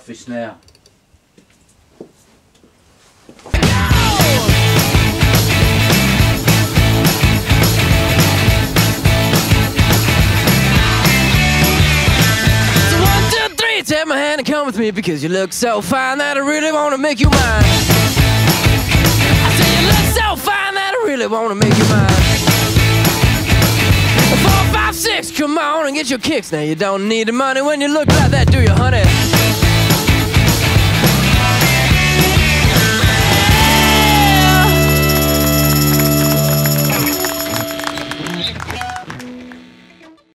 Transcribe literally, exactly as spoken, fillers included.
fluffy snare. So one, two, three, take my hand and come with me, because you look so fine that I really want to make you mine. I say you look so fine that I really want to make you mine. Four, five, six, come on and get your kicks. Now you don't need the money when you look like that, do you, honey?